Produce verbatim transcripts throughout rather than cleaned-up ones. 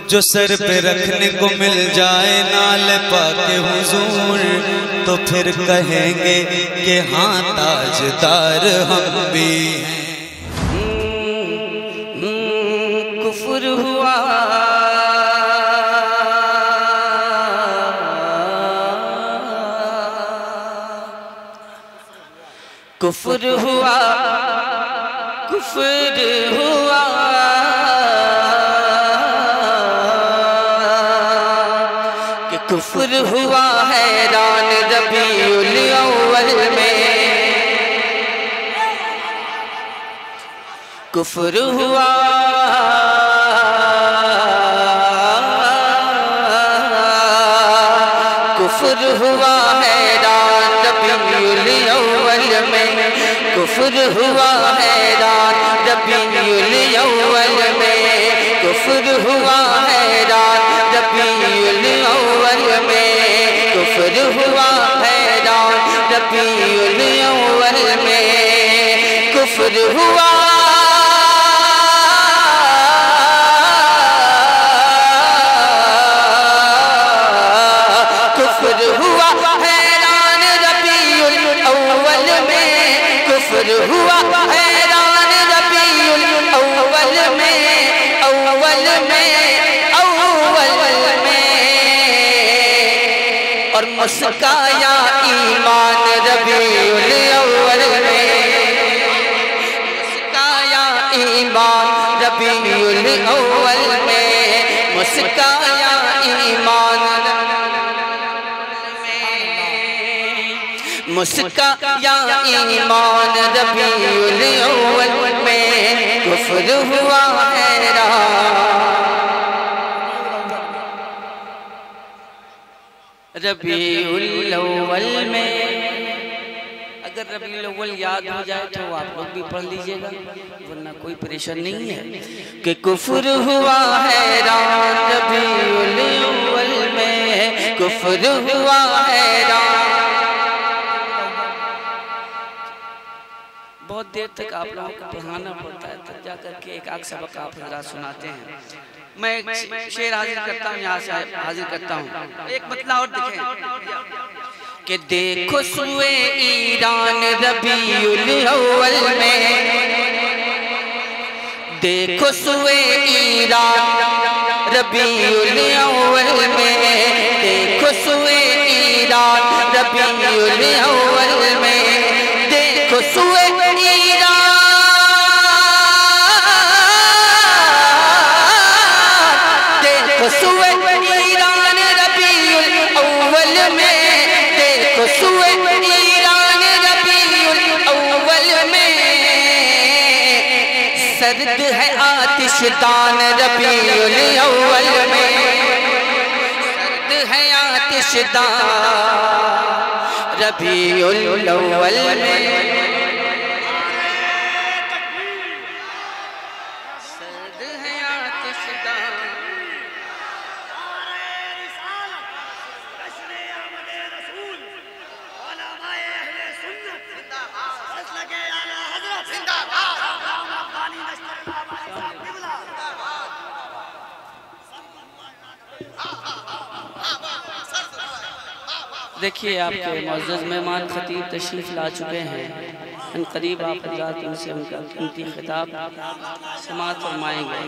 जो सर पे रखने को मिल जाए नाल पाके हुजूर, तो फिर कहेंगे कि हाँ ताजदार हम भी हैं। कुफ्र हुआ कुफ्र हुआ कुफ्र हुआ कि कुफ्र हुआ हैरान रबीउल अव्वल में, कुफ्र हुआ कुफ्र हुआ हैरान रबीउल अव्वल में, कुफ्र हुआ हैरान रबीउल अव्वल में, कुफ्र हुआ हैरान रबीउल अव्वल में, कुफ्र हुआ हैरान रबीउल अव्वल में, कुफ्र हुआ कुफ्र हुआ हैरान रबीउल अव्वल में, कुफ्र हुआ हैरान रबीउल अव्वल में, अव्वल में अव्वल में, और मुस्काया ईमान रबीउल अव्वल में, मुस्काया ईमान रबीउल अव्वल में, मुस्काया ईमान मुस्काया ईमान रबीउल अव्वल में, कुफ्र हुआ हैरान रबीउल अव्वल में। अगर रबीउल अव्वल याद हो जाए तो आप लोग भी पढ़ लीजिएगा, वरना कोई परेशान नहीं है कि कुफ्र हुआ हैरान रबीउल अव्वल में, कुफ्र हुआ हैरान। बहुत देर तक आप लोगों को पढ़ाना पड़ता है, तब जाकर के एक आख सबक आप हज़रात सुनाते हैं। मैं एक शेर हाजिर करता हूँ, यहाँ से हाजिर करता हूँ। एक मतलब और देखें कि देखो सुए ईरान रबीउल अव्वल में, देखो सुए ईरान रबीउल अव्वल में, देखो सुए ईरान रबीउल अव्वल में, देखो सुए सुए ईरान रबीउल अव्वल में, देखो सुए ईरान रबीउल अव्वल में, सर्द है आतिशदान रबीउल अव्वल में, सर्द है आतिशदान रबीउल अव्वल में, देखिए आपके मुअज़्ज़ज़ मेहमान खतीब तशरीफ़ ला चुके हैं। इन करीब आप हज़रात उनसे उनका कीमती खिताब समाअत फरमाएंगे।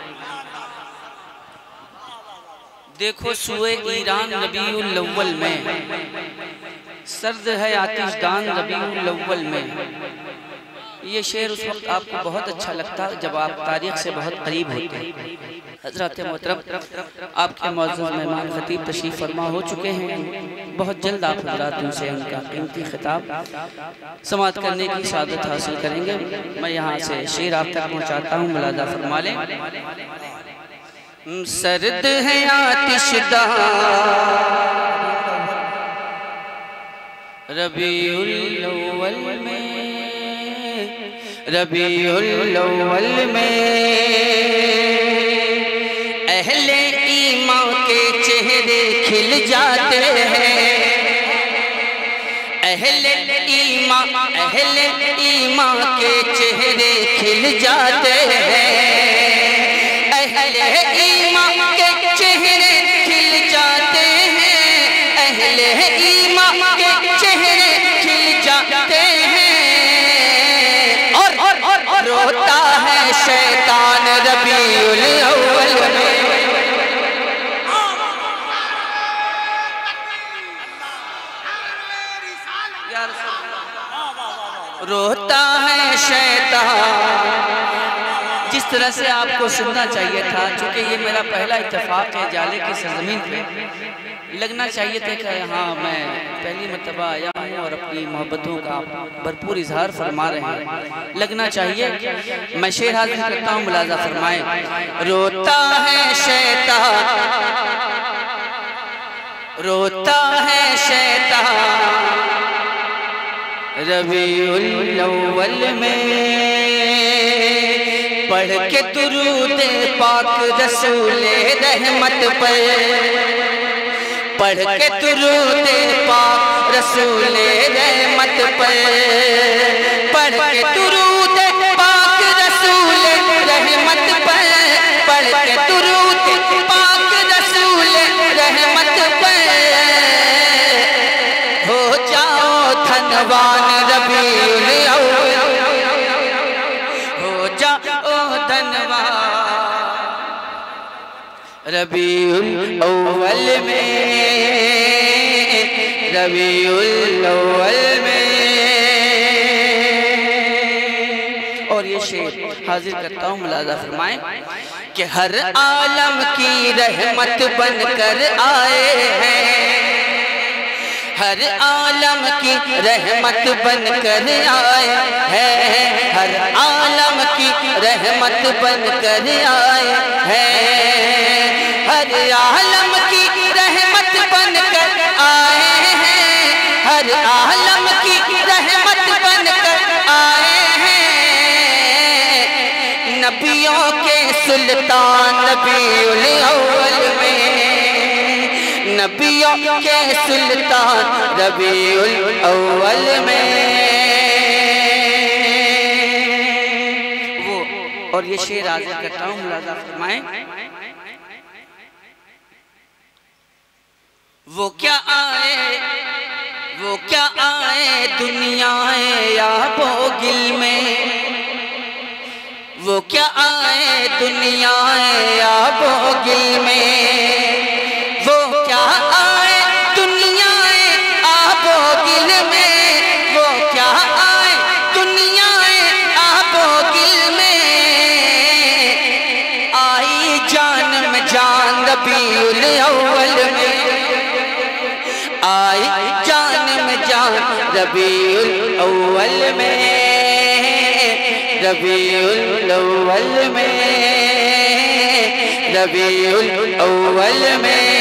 देखो सुए ईरान रबीउल अव्वल में, सर्द है आतिशदान रबीउल अव्वल में। ये शेर उस वक्त आपको बहुत अच्छा लगता है जब आप तारीख़ से बहुत करीब होते हैं। हज़रत मोहतरम आपके मुअज़्ज़ज़ मेहमान खतीब तशरीफ़ फरमा हो चुके हैं। बहुत जल्द आप हज़रात उनसे उनका कीमती खिताब समाअत करने की सादत हासिल करेंगे। मैं यहाँ से शेर आप तक पहुँचाता हूँ, मुलाज़ा फरमा लें। सर्द है आतिशदान रबीउल अव्वल में, रबीउल अव्वल में अहले ईमान के चेहरे खिल जाते हैं, अहले ईमान अहले ईमान के चेहरे खिल जाते हैं, अहले ईमान के रबीउल अव्वल में। रोता है शैतान, जिस तरह से आपको सुनना चाहिए था, चूँकि ये मेरा पहला इत्तेफाक है जाले की सरजमीन पे, लगना चाहिए था कि हाँ मैं पहली मरतबा आया हूँ और अपनी मोहब्बतों का भरपूर इजहार फरमा रहे हैं, लगना चाहिए। मैं शेर हाजिर करता हूँ, मुलाजा फरमाए। रोता है शैतान, रोता है शैतान रबीउल अव्वल में, पढ़ के दुरूद पाक रसूले रहमत पर, पढ़ के दुरूद पाक रसूले रहमत पर, पढ़ के दुरूद पाक रसूले रहमत पर, पढ़ के दुरूद पाक रसूले रहमत पर, हो जाओ धनवान रबीउल अव्वल, हो जाओ धनवान रबीउल अव्वल में, रबीउल अव्वल में। और ये शेर हाजिर करता हूँ, मुलाजा फरमाएं कि हर आलम की रहमत बनकर आए हैं, हर आलम की रहमत बनकर आए हैं, हर आलम की रहमत बनकर आए हैं, हर आलम की रहमत बनकर आए हैं, हर आलम की रहमत बनकर आए हैं, नबियों के सुल्तान रबीउल अव्वल में, नबियों के सुल्तान रबीउल अव्वल में। वो और ये शेर हाजिर करता हूँ, मुलाजा फरमाएं। वो क्या आए, वो क्या आए दुनियाए या बोगिल में, वो क्या आए दुनियाए या बोगिल में, वो क्या आए दुनियाए आबोगिल में, वो क्या आए दुनियाए आबोगिल में, आई जान में जान रबीउल अव्वल में, आई जान में जान रबीउल अव्वल में, रबीउल अव्वल में, रबीउल अव्वल में।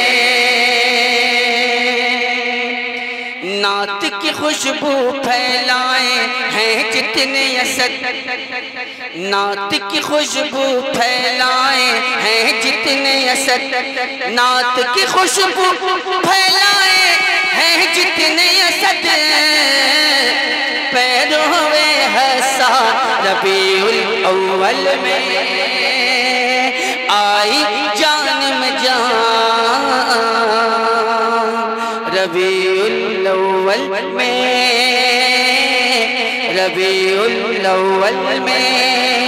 नात की खुशबू फैलाए हैं जितने असद, नात की खुशबू फैलाए हैं जितने असद, नात की खुशबू फैलाए हैं जितने असद, पैरों में हंसा रबीउल अव्वल में, आई जान में जान रबीउल अव्वल में, रबीउल अव्वल में,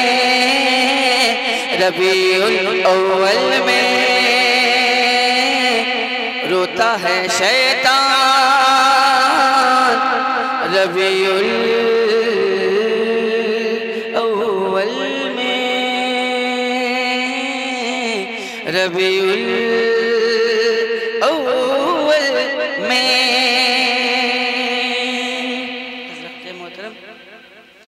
रबीउल अव्वल में। रोता है शैतान रबीउल अव्वल में, रबीउल